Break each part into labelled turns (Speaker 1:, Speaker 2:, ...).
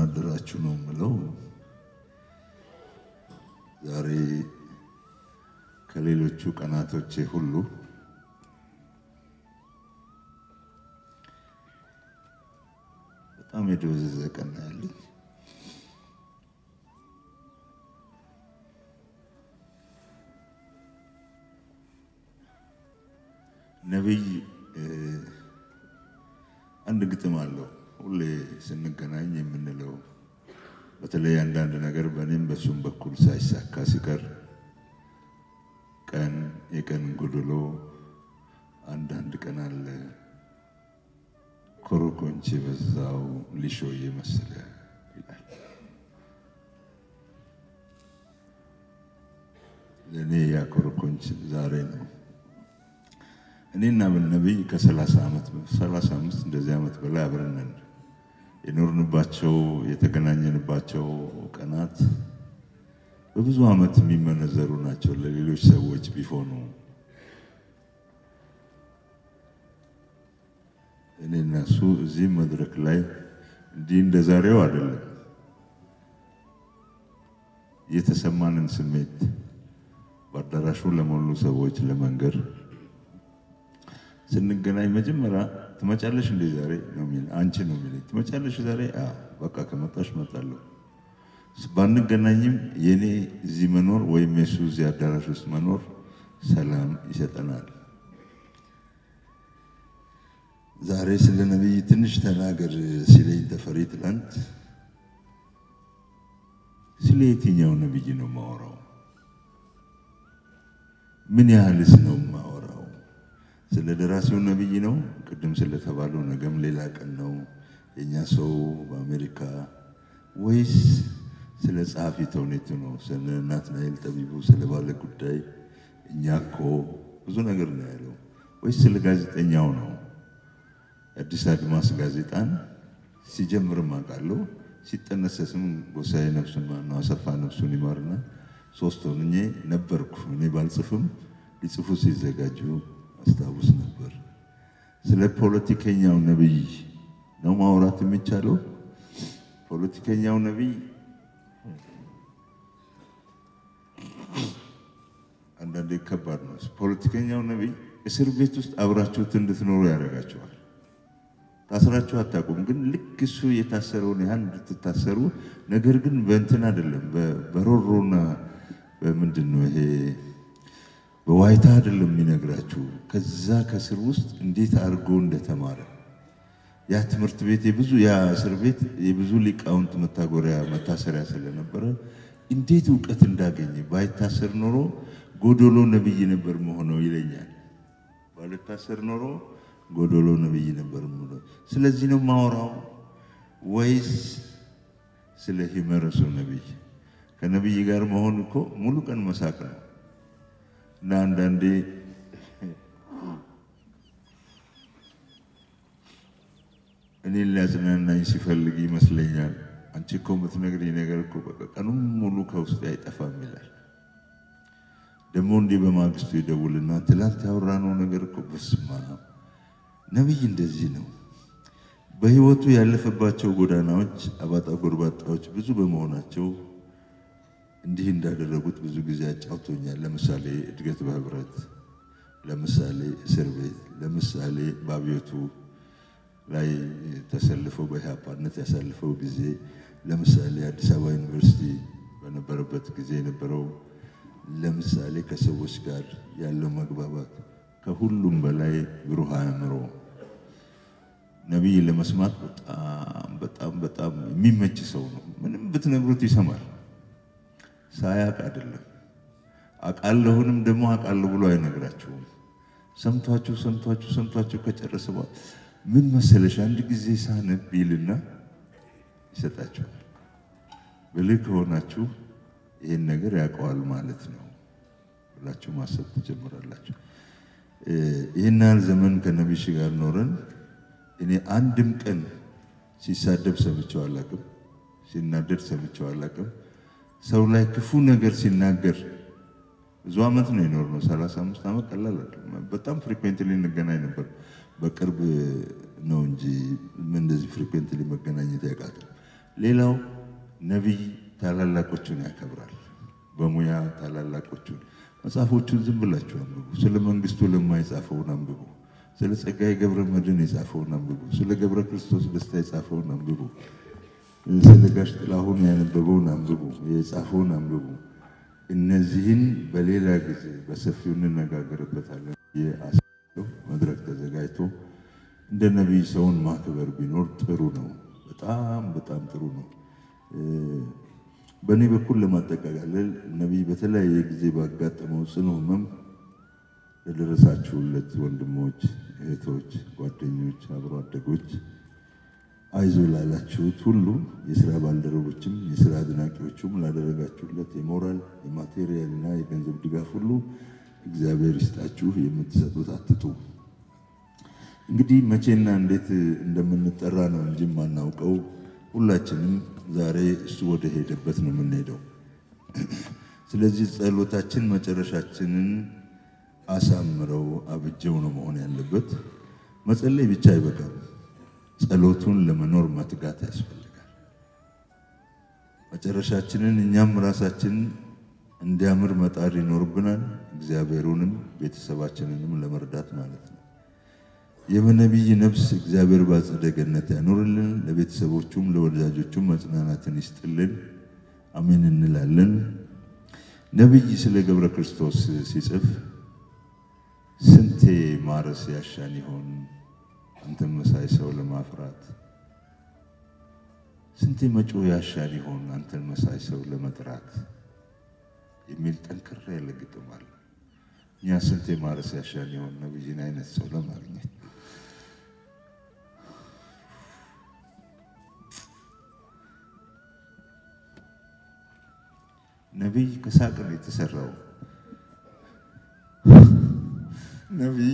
Speaker 1: እንደምናደራችሁ ነው ምለው ዛሬ ከሌሎቹ ቀናቶቼ ሁሉ በጣም የደወዘዘ ቀን ያለኝ ነብይ አንድ ግጥም አለው ሁሌ ስንገናኝ የምንለው በተለይ አንዳንድ ነገር በእኔም በሱም በኩል ሳይሳካ ሲቀር ቀን የቀን ጎዶሎ አንዳንድ ቀን አለ ኮረኮንች በዛው ሊሾ የመሰለ ይላል። ለኔ ያ ኮረኮንች ዛሬ ነው። እኔና ነብይ ከ35 እንደዚህ ዓመት በላይ አብረን ነን። የኖርንባቸው የተገናኘንባቸው ቀናት በብዙ ዓመት የሚመነዘሩ ናቸው ለሌሎች ሰዎች ቢሆኑ እኔና እሱ እዚህ መድረክ ላይ እንዲህ እንደዛሬው አይደለም። የተሰማንን ስሜት በአዳራሹ ለሞሉ ሰዎች ለመንገር ስንገናኝ መጀመሪያ ትመጫለሽ እንደ ዛሬ ነው የሚል አንቺ ነው የሚል ትመጫለሽ ዛሬ በቃ ከመጣሽ መጣለሁ። ባንገናኝም የኔ እዚህ መኖር ወይም የሱ እዚህ አዳራሽ ውስጥ መኖር ሰላም ይሰጠናል። ዛሬ ስለ ነብይ ትንሽ ተናገር ሲለኝ ተፈሪ ትላንት ስለ የትኛው ነብይ ነው ማወራው? ምን ያህልስ ነው ማወራው? ስለ ደራሲው ነብይ ነው? ቅድም ስለተባለው ነገም ሌላ ቀን ነው የኛ ሰው በአሜሪካ ወይስ ስለ ጻፊ ተውኔቱ ነው? ስለ ናትናኤል ጠቢቡ ስለ ባለ ጉዳይ እኛኮ ብዙ ነገር ነው ያለው ወይስ ስለ ጋዜጠኛው ነው? አዲስ አድማስ ጋዜጣን ሲጀምርም አውቃለሁ ሲጠነሰስም ጎሳዬ ነፍሱን ማነው አሰፋ ነፍሱን ይማርና ሶስት ሆኜ ነበርኩ። እኔ ባልጽፍም ሊጽፉ ሲዘጋጁ አስታውስ ነበር። ስለ ፖለቲከኛው ነብይ ነው ማውራት የሚቻለው? ፖለቲከኛው ነብይ አንዳንዴ ከባድ ነው። ፖለቲከኛው ነብይ እስር ቤት ውስጥ አብራችሁት እንድትኖሩ ያደርጋችኋል። ታስራችሁ አታውቁም፣ ግን ልክ እሱ የታሰረውን ያህል እንድትታሰሩ ነገር ግን በእንትን አይደለም በሮሮና በምንድነው ይሄ በዋይታ አይደለም የሚነግራችሁ። ከዛ ከስር ውስጥ እንዴት አድርጎ እንደተማረ ያ ትምህርት ቤት ያ እስር ቤት የብዙ ሊቃውንት መታሰሪያ ስለነበረ እንዴት ዕውቀት እንዳገኘ ባይታሰር ኖሮ ጎዶሎ ነብይ ነበር መሆነው ይለኛል። ባልታሰር ኖሮ ጎዶሎ ነብይ ነበር ማለት። ስለዚህ ነው ማወራው ወይስ ስለ ሂመረሱ ነብይ? ከነብይ ጋር መሆን እኮ ሙሉ ቀን መሳቅ ነው። እና አንዳንዴ እኔን ሊያጽናናኝ ሲፈልግ ይመስለኛል አንቺ እኮ የምትነግሪኝ ነገር እኮ ቀኑን ሙሉ ከውስጥ አይጠፋም ይላል። ደግሞ እንዲህ በማግስቱ ይደውልና ትላንት ያወራነው ነገር እኮ በስማ ነብይ እንደዚህ ነው። በህይወቱ ያለፈባቸው ጎዳናዎች አባጣ ጎርባጣዎች ብዙ በመሆናቸው እንዲህ እንዳደረጉት ብዙ ጊዜ አጫውቶኛል። ለምሳሌ እድገት በህብረት፣ ለምሳሌ እስር ቤት፣ ለምሳሌ ባቢዮቱ ላይ ተሰልፈው በኢህአፓነት ያሳልፈው ጊዜ፣ ለምሳሌ አዲስ አበባ ዩኒቨርሲቲ በነበረበት ጊዜ የነበረው፣ ለምሳሌ ከሰዎች ጋር ያለው መግባባት፣ ከሁሉም በላይ ብሩህ አእምሮ። ነብይ ለመስማት በጣም የሚመች ሰው ነው። ምንም ብትነግሩት ይሰማል። ሳያቅ አይደለም አቃለሁንም ደግሞ አቃለሁ ብሎ አይነግራችሁም። ሰምቷችሁ ከጨረሰ በኋላ ምን መሰለሽ አንድ ጊዜ ሳነብ ይልና ይሰጣችኋል። ብልህ ከሆናችሁ ይሄን ነገር ያውቀዋል ማለት ነው ብላችሁ ማሰብ ትጀምራላችሁ። ይሄን ያህል ዘመን ከነብይ ጋር ኖረን እኔ አንድም ቀን ሲሳደብ ሰምቼው አላውቅም፣ ሲናደድ ሰምቼው አላውቅም። ሰው ላይ ክፉ ነገር ሲናገር ብዙ ዓመት ነው የኖርነው 35 ዓመት ቀላል አይደለም። በጣም ፍሪኩዌንትሊ እንገናኝ ነበር። በቅርብ ነው እንጂ ምን እንደዚህ ፍሪኩዌንትሊ መገናኘት ያቃተው። ሌላው ነብይ ታላላቆቹን ያከብራል። በሙያ ታላላቆቹን መጽሐፎቹን ዝም ብላችሁ አንብቡ። ስለ መንግስቱ ለማ የጻፈውን አንብቡ። ስለ ጸጋዬ ገብረ መድኅን የጻፈውን አንብቡ። ስለ ገብረ ክርስቶስ ደስታ የጻፈውን አንብቡ። ስለ ጋሽ ጥላሁን ያነበበውን አንብቡ፣ የጻፈውን አንብቡ። እነዚህን በሌላ ጊዜ በሰፊው እንነጋገርበታለን። የአስሮ መድረክ ተዘጋጅቶ እንደ ነብይ ሰውን ማክበር ቢኖር ጥሩ ነው። በጣም ጥሩ ነው። በእኔ በኩል ለማጠቃለል ነብይ በተለያየ ጊዜ ባጋጠመው ጽኑ ህመም ለደረሳችሁለት ወንድሞች፣ እህቶች፣ ጓደኞች፣ አብሮ አደጎች አይዞ ላላችሁት ሁሉ የሥራ ባልደረቦችም የሥራ አድናቂዎችም ላደረጋችሁለት የሞራል የማቴሪያልና የገንዘብ ድጋፍ ሁሉ እግዚአብሔር ይስጣችሁ። የምትሰጡት አትጡ። እንግዲህ መቼና እንዴት እንደምንጠራ ነው እንጂ ማናውቀው። ሁላችንም ዛሬ እሱ ወደ ሄደበት ነው የምንሄደው። ስለዚህ ጸሎታችን መጨረሻችንን አሳምረው አብጀው ነው መሆን ያለበት። መጸለይ ብቻ አይበቃም። ጸሎቱን ለመኖር መትጋት ያስፈልጋል። መጨረሻችንን እኛም ራሳችን እንዲያምር መጣር ይኖርብናል። እግዚአብሔሩንም ቤተሰባችንንም ለመርዳት ማለት ነው። የነብይ ነፍስ እግዚአብሔር በአጸደ ገነት ያኖርልን። ለቤተሰቦቹም ለወዳጆቹም መጽናናትን ይስጥልን። አሜን እንላለን። ነብይ ስለ ገብረ ክርስቶስ ሲጽፍ ስንቴ ማረስ ያሻን ይሆን አንተን መሳይ ሰው ለማፍራት፣ ስንቴ መጮህ ያሻን ይሆን አንተን መሳይ ሰው ለመጥራት የሚል ጠንከር ያለ ግጥም አለ። እኛ ስንቴ ማረስ ያሻን ይሆን ነብይን አይነት ሰው ለማግኘት። ነብይ ከሳቅ ነው የተሰራው። ነብይ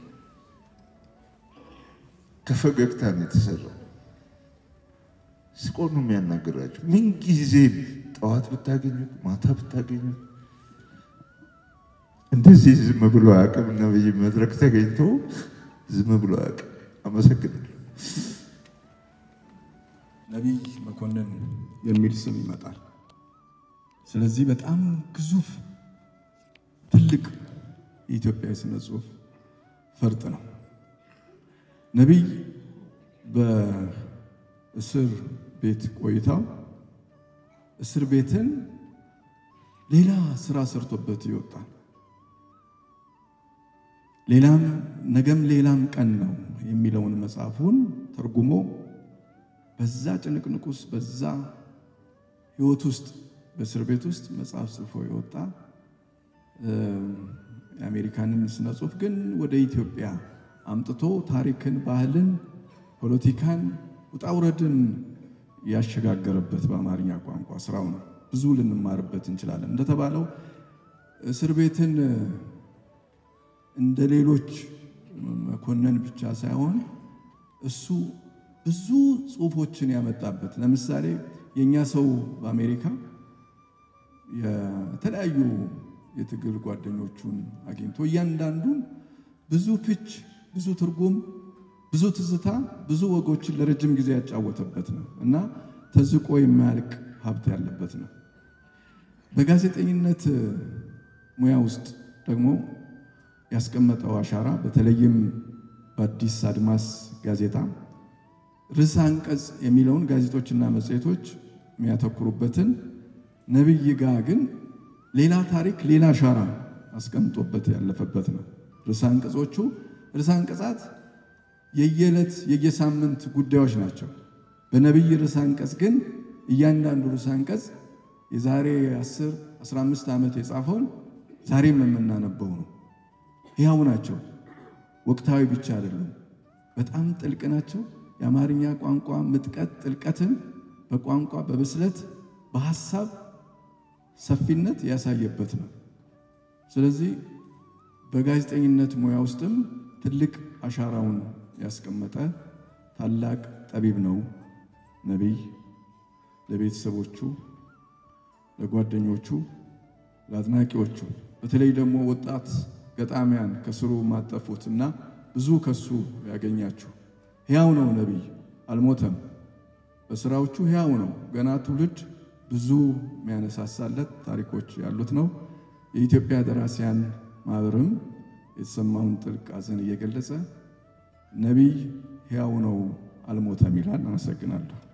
Speaker 1: ከፈገግታ ነው የተሰራው። ስቆ ነው የሚያናገራችሁ። ምን ጊዜ ጠዋት ብታገኙት ማታ ብታገኙት እንደዚህ ዝም ብሎ አያውቅም። ነብይ መድረክ ተገኝቶ ዝም ብሎ አያውቅም። አመሰግናለሁ።
Speaker 2: ነብይ መኮንን የሚል ስም ይመጣል። ስለዚህ በጣም ግዙፍ ትልቅ የኢትዮጵያ ስነ ጽሁፍ ፈርጥ ነው። ነብይ በእስር ቤት ቆይታው እስር ቤትን ሌላ ስራ ሰርቶበት ይወጣል። ሌላም ነገም ሌላም ቀን ነው የሚለውን መጽሐፉን ተርጉሞ በዛ ጭንቅንቁስ በዛ ህይወት ውስጥ በእስር ቤት ውስጥ መጽሐፍ ጽፎ ይወጣ። የአሜሪካንን ስነ ጽሁፍ ግን ወደ ኢትዮጵያ አምጥቶ ታሪክን፣ ባህልን፣ ፖለቲካን ውጣውረድን ያሸጋገረበት በአማርኛ ቋንቋ ስራው ነው። ብዙ ልንማርበት እንችላለን። እንደተባለው እስር ቤትን እንደ ሌሎች መኮንን ብቻ ሳይሆን እሱ ብዙ ጽሁፎችን ያመጣበት። ለምሳሌ የኛ ሰው በአሜሪካ የተለያዩ የትግል ጓደኞቹን አግኝቶ እያንዳንዱን ብዙ ፍች፣ ብዙ ትርጉም፣ ብዙ ትዝታ፣ ብዙ ወጎችን ለረጅም ጊዜ ያጫወተበት ነው እና ተዝቆ የማያልቅ ሀብት ያለበት ነው። በጋዜጠኝነት ሙያ ውስጥ ደግሞ ያስቀመጠው አሻራ በተለይም በአዲስ አድማስ ጋዜጣ ርዕሰ አንቀጽ የሚለውን ጋዜጦችና መጽሔቶች የሚያተኩሩበትን ነብይ ጋር ግን ሌላ ታሪክ ሌላ አሻራ አስቀምጦበት ያለፈበት ነው። ርዕሰ አንቀጾቹ ርዕሰ አንቀጻት የየዕለት የየሳምንት ጉዳዮች ናቸው። በነብይ ርዕሰ አንቀጽ ግን እያንዳንዱ ርዕሰ አንቀጽ የዛሬ 10 15 ዓመት የጻፈውን ዛሬም የምናነበው ነው። ሕያው ናቸው። ወቅታዊ ብቻ አይደሉም። በጣም ጥልቅ ናቸው። የአማርኛ ቋንቋ ምጥቀት ጥልቀትን በቋንቋ በብስለት በሐሳብ ሰፊነት ያሳየበት ነው። ስለዚህ በጋዜጠኝነት ሙያ ውስጥም ትልቅ አሻራውን ያስቀመጠ ታላቅ ጠቢብ ነው ነብይ። ለቤተሰቦቹ፣ ለጓደኞቹ፣ ለአድናቂዎቹ በተለይ ደግሞ ወጣት ገጣሚያን ከስሩ ማጠፉትና ብዙ ከሱ ያገኛችሁ ሕያው ነው ነብይ፣ አልሞተም። በስራዎቹ ሕያው ነው። ገና ትውልድ ብዙ የሚያነሳሳለት ታሪኮች ያሉት ነው። የኢትዮጵያ ደራሲያን ማህበርም የተሰማውን ጥልቅ ሐዘን እየገለጸ ነቢይ ሕያው ነው አልሞተም ይላል። አመሰግናለሁ።